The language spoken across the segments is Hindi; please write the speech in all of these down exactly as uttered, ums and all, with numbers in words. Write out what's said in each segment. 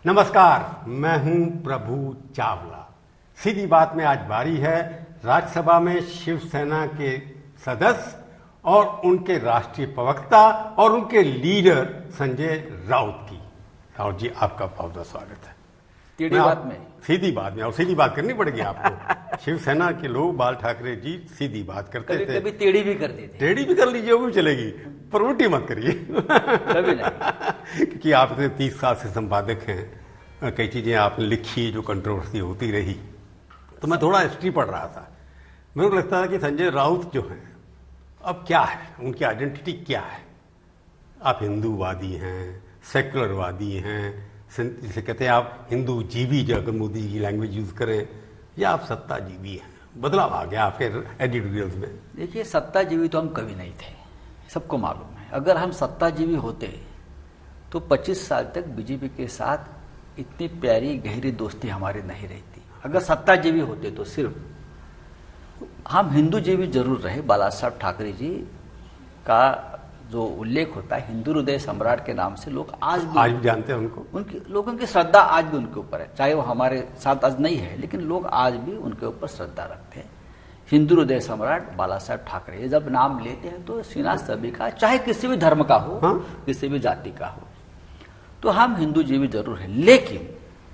नमस्कार, मैं हूं प्रभु चावला। सीधी बात में आज बारी है राज्यसभा में शिवसेना के सदस्य और उनके राष्ट्रीय प्रवक्ता और उनके लीडर संजय राउत की। राउत जी, आपका बहुत बहुत स्वागत है। सीधी बात में सीधी बात में और सीधी बात करनी पड़ेगी आपको। शिवसेना के लोग, बाल ठाकरे जी सीधी बात करते कभी थे, कभी टेढ़ी भी कर देते। टेढ़ी भी कर लीजिए, वो भी चलेगी, पर उल्टी मत करिए। कभी नहीं। क्योंकि आप इतने तीस साल से संपादक हैं, कई चीजें आपने लिखी जो कंट्रोवर्सी होती रही, तो मैं थोड़ा हिस्ट्री पढ़ रहा था। मेरे को लगता था कि संजय राउत जो हैं, अब क्या है, उनकी आइडेंटिटी क्या है। आप हिंदूवादी हैं, सेकुलरवादी हैं, जिसे कहते हैं आप हिंदू जीवी, जो अगर मोदी जी की लैंग्वेज यूज करें, या आप सत्ता जीवी हैं। बदलाव आ गया आपके एडिटोरियल्स में। देखिए, सत्ता जीवी तो हम कभी नहीं थे, सबको मालूम है। अगर हम सत्ता जीवी होते तो पच्चीस साल तक बीजेपी के साथ इतनी प्यारी गहरी दोस्ती हमारी नहीं रहती। अगर सत्ता जीवी होते तो सिर्फ हम हिंदू जीवी जरूर रहे। बाला साहब ठाकरे जी का जो उल्लेख होता है हिंदू हृदय सम्राट के नाम से, लोग आज भी आज भी जानते हैं उनको। उनकी लोगों की श्रद्धा आज भी उनके ऊपर है, चाहे वो हमारे साथ आज नहीं है, लेकिन लोग आज भी उनके ऊपर श्रद्धा रखते हैं। हिंदू हृदय सम्राट बाला साहब ठाकरे जब नाम लेते हैं तो सीना सभी का, चाहे किसी भी धर्म का हो, हाँ? किसी भी जाति का हो। तो हम हिंदू जीवी जरूर है, लेकिन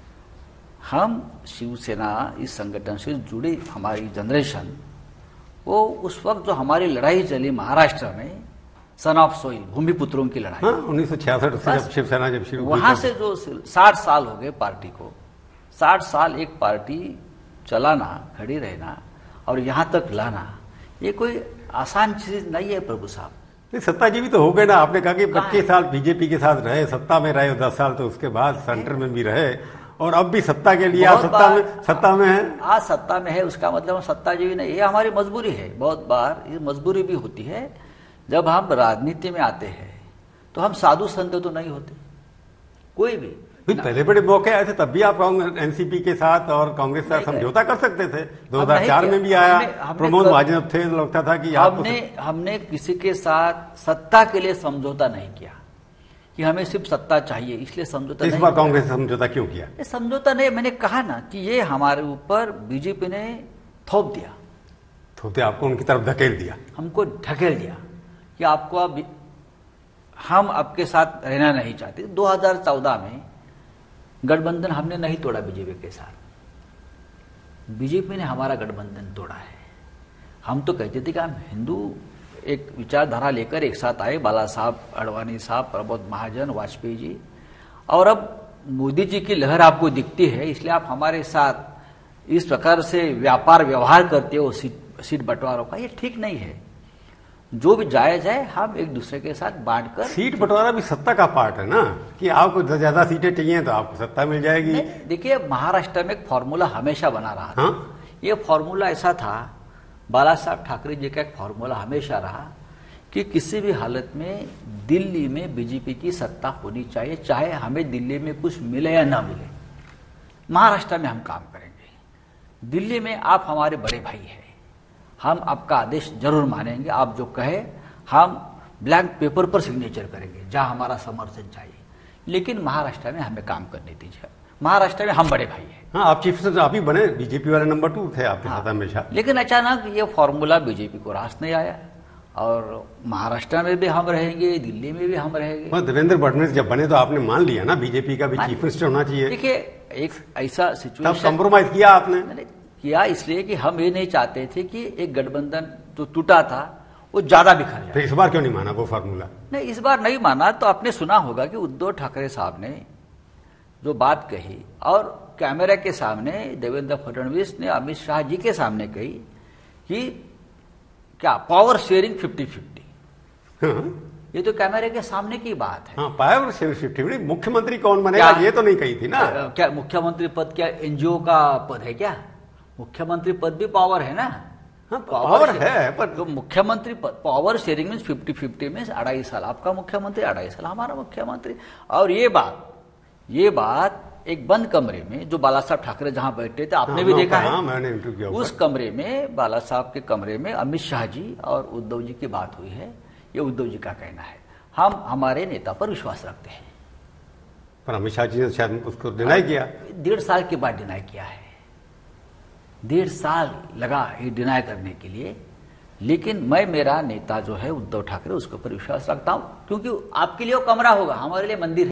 हम शिवसेना इस संगठन से जुड़ी हमारी जनरेशन, वो उस वक्त जो हमारी लड़ाई चली महाराष्ट्र में, सन ऑफ सोइल, भूमिपुत्रों की लड़ाई, हाँ, उन्नीस सौ छियासठ से जब शिवसेना जब शुरू हुई, वहां से जो साठ साल हो गए पार्टी को, साठ साल एक पार्टी चलाना, खड़ी रहना और यहां तक लाना, ये कोई आसान चीज नहीं है प्रभु साहब। सत्ता जीवी तो हो गए ना। आपने कहा कि पच्चीस साल बीजेपी के साथ रहे, सत्ता में रहे, दस साल तो उसके बाद सेंटर में भी रहे, और अब भी सत्ता के लिए आप सत्ता में सत्ता में है। आज सत्ता में है, उसका मतलब सत्ता जीवी नहीं, ये हमारी मजबूरी है। बहुत बार ये मजबूरी भी होती है। जब हम राजनीति में आते हैं तो हम साधु संत तो नहीं होते, कोई भी। पहले बड़े मौके आए थे, तब भी आप एनसीपी के साथ और कांग्रेस के साथ समझौता कर सकते थे। दो हज़ार चार में भी आया, प्रमोद महाजन थे, लगता था कि हमने हमने किसी के साथ सत्ता के लिए समझौता नहीं किया कि हमें सिर्फ सत्ता चाहिए, इसलिए समझौता। इस बार कांग्रेस से समझौता क्यों किया? ये समझौता नहीं, मैंने कहा ना कि ये हमारे ऊपर बीजेपी ने थोप दिया, थोपते आपको उनकी तरफ धकेल दिया, हमको ढकेल दिया कि आपको अब हम आपके साथ रहना नहीं चाहते। दो हज़ार चौदह में गठबंधन हमने नहीं तोड़ा बीजेपी के साथ, बीजेपी ने हमारा गठबंधन तोड़ा है। हम तो कहते थे कि हम हिंदू एक विचारधारा लेकर एक साथ आए, बाला साहब, अडवाणी साहब, प्रमोद महाजन, वाजपेयी जी, और अब मोदी जी की लहर आपको दिखती है, इसलिए आप हमारे साथ इस प्रकार से व्यापार व्यवहार करते हो सीट सीट बंटवारों का, ये ठीक नहीं है। जो भी जायज है हम एक दूसरे के साथ बांटकर। सीट बंटवारा भी सत्ता का पार्ट है ना, कि आपको ज्यादा सीटें चाहिए तो आपको सत्ता मिल जाएगी। देखिए, महाराष्ट्र में एक फॉर्मूला हमेशा बना रहा था। हाँ? ये फॉर्मूला ऐसा था, बाला साहब ठाकरे जी का एक फॉर्मूला हमेशा रहा कि किसी भी हालत में दिल्ली में बीजेपी की सत्ता होनी चाहिए, चाहे हमें दिल्ली में कुछ मिले या ना मिले। महाराष्ट्र में हम काम करेंगे, दिल्ली में आप हमारे बड़े भाई हैं, हम आपका आदेश जरूर मानेंगे, आप जो कहे हम ब्लैंक पेपर पर सिग्नेचर करेंगे जहां हमारा समर्थन चाहिए, लेकिन महाराष्ट्र में हमें काम करने दीजिए। महाराष्ट्र में हम बड़े भाई हैं। हाँ, आप चीफ मिनिस्टर आप ही बने, बीजेपी वाले नंबर टू थे आपके साथ हमेशा। लेकिन अचानक ये फॉर्मूला बीजेपी को रास नहीं आया, और महाराष्ट्र में भी हम रहेंगे, दिल्ली में भी हम रहेंगे। देवेंद्र फडणवीस जब बने तो आपने मान लिया ना, बीजेपी का भी चीफ मिनिस्टर होना चाहिए। देखिए, एक ऐसा सिचुएशन कॉम्प्रोमाइज किया आपने। किया इसलिए कि हम ये नहीं चाहते थे कि एक गठबंधन जो टूटा था वो ज्यादा बिखर जाए। तो इस बार क्यों नहीं माना वो फार्मूला? नहीं, इस बार नहीं माना तो आपने सुना होगा कि उद्धव ठाकरे साहब ने जो बात कही, और कैमरे के सामने देवेंद्र फडणवीस ने अमित शाह जी के सामने कही कि क्या पावर शेयरिंग फिफ्टी फिफ्टी। हाँ? ये तो कैमरे के सामने की बात है। हाँ, पावर शेयरिंग फिफ्टी फिफ्टी। मुख्यमंत्री कौन बनेगा ये तो नहीं कही थी ना। क्या मुख्यमंत्री पद क्या एनजीओ का पद है क्या? मुख्यमंत्री पद भी पावर है ना। हाँ, पावर है, पर तो मुख्यमंत्री पद, पावर शेयरिंग में फिफ्टी फिफ्टी में अढ़ाई साल आपका मुख्यमंत्री, अढ़ाई साल हमारा मुख्यमंत्री। और ये बात ये बात एक बंद कमरे में, जो बाला साहब ठाकरे जहां बैठे थे, आपने हाँ, भी देखा हाँ, है, मैंने इंटरव्यू किया उस कमरे में, बाला साहब के कमरे में अमित शाह जी और उद्धव जी की बात हुई है। ये उद्धव जी का कहना है। हम हमारे नेता पर विश्वास रखते हैं, पर अमित शाह जी ने शायद उसको डिनाई किया। डेढ़ साल के बाद डिनाई किया है, डेढ़ साल लगा ये डिनाई करने के लिए। लेकिन मैं, मेरा नेता जो है उद्धव ठाकरे, उसके ऊपर विश्वास रखता हूं, क्योंकि आपके लिए वो कमरा होगा, हमारे लिए मंदिर है।